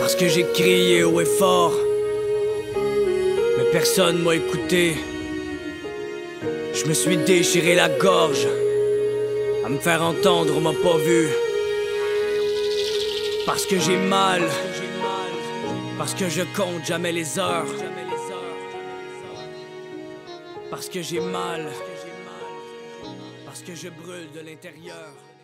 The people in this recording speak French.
Parce que j'ai crié haut et fort, mais personne m'a écouté. Je me suis déchiré la gorge, à me faire entendre, on m'a pas vu. Parce que j'ai mal, parce que je compte jamais les heures. Parce que j'ai mal, parce que je brûle de l'intérieur.